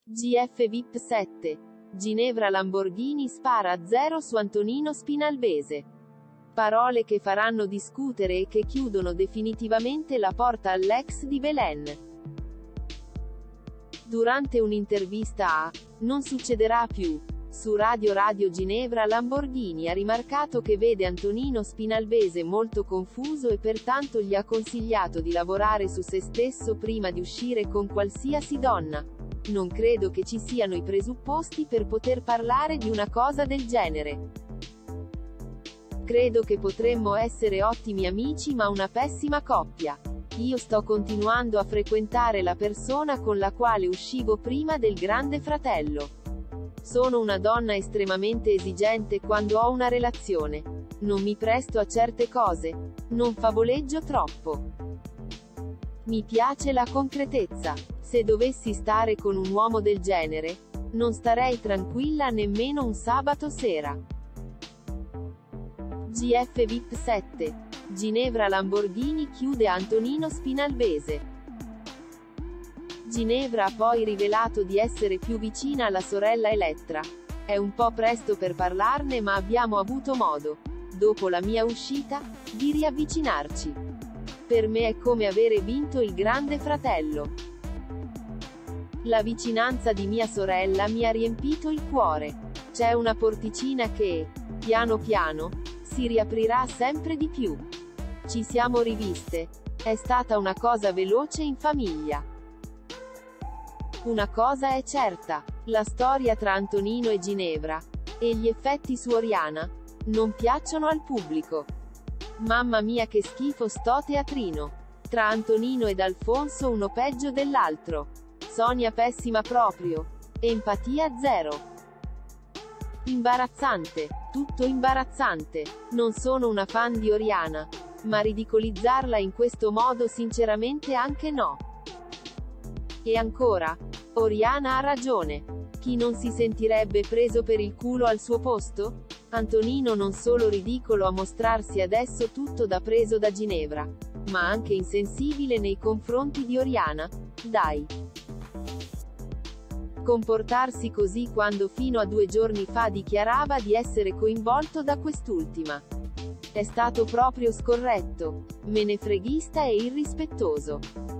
GF VIP 7. Ginevra Lamborghini spara a zero su Antonino Spinalbese. Parole che faranno discutere e che chiudono definitivamente la porta all'ex di Belen. Durante un'intervista a Non succederà più, su Radio Ginevra Lamborghini ha rimarcato che vede Antonino Spinalbese molto confuso e pertanto gli ha consigliato di lavorare su se stesso prima di uscire con qualsiasi donna. Non credo che ci siano i presupposti per poter parlare di una cosa del genere. Credo che potremmo essere ottimi amici ma una pessima coppia. Io sto continuando a frequentare la persona con la quale uscivo prima del Grande Fratello. Sono una donna estremamente esigente quando ho una relazione. Non mi presto a certe cose. Non favoleggio troppo. Mi piace la concretezza. Se dovessi stare con un uomo del genere, non starei tranquilla nemmeno un sabato sera. GF VIP 7. Ginevra Lamborghini chiude Antonino Spinalbese. Ginevra ha poi rivelato di essere più vicina alla sorella Elettra. È un po' presto per parlarne ma abbiamo avuto modo, dopo la mia uscita, di riavvicinarci. Per me è come avere vinto il Grande Fratello. La vicinanza di mia sorella mi ha riempito il cuore. C'è una porticina che, piano piano, si riaprirà sempre di più. Ci siamo riviste. È stata una cosa veloce in famiglia. Una cosa è certa. La storia tra Antonino e Ginevra, e gli effetti su Oriana, non piacciono al pubblico. Mamma mia che schifo sto teatrino. Tra Antonino ed Alfonso uno peggio dell'altro. Sonia pessima proprio. Empatia zero. Imbarazzante. Tutto imbarazzante. Non sono una fan di Oriana. Ma ridicolizzarla in questo modo sinceramente anche no. E ancora. Oriana ha ragione. Chi non si sentirebbe preso per il culo al suo posto? Antonino non solo ridicolo a mostrarsi adesso tutto da preso da Ginevra, ma anche insensibile nei confronti di Oriana. Dai. Comportarsi così quando fino a 2 giorni fa dichiarava di essere coinvolto da quest'ultima. È stato proprio scorretto, menefreghista e irrispettoso.